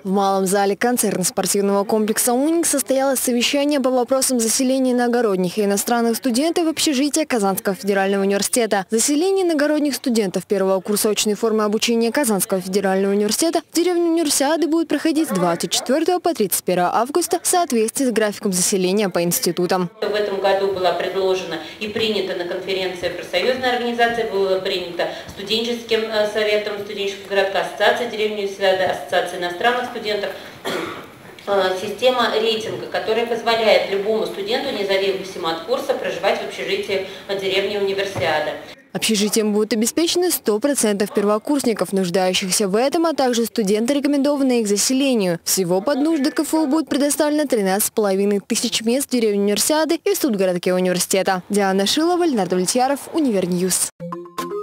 В малом зале концертно-спортивного комплекса «Уникс» состоялось совещание по вопросам заселения иногородних и иностранных студентов в общежитие Казанского федерального университета. Заселение иногородних студентов первого курса очной формы обучения Казанского федерального университета в деревню Универсиады будет проходить с 24 по 31 августа в соответствии с графиком заселения по институтам. В этом году была предложена и принята на конференции профсоюзной организации, было принято студенческим советом студенческого городка, ассоциации деревни Универсиады, ассоциации иностранных студентов, система рейтинга, которая позволяет любому студенту, независимо от курса, проживать в общежитии деревни Универсиада. Общежитием будут обеспечены 100% первокурсников, нуждающихся в этом, а также студенты, рекомендованные к заселению. Всего под нужды КФУ будет предоставлено 13,5 тысяч мест в деревне Универсиады и в студгородке университета. Диана Шилова, Леонард Влетьяров, Универньюз.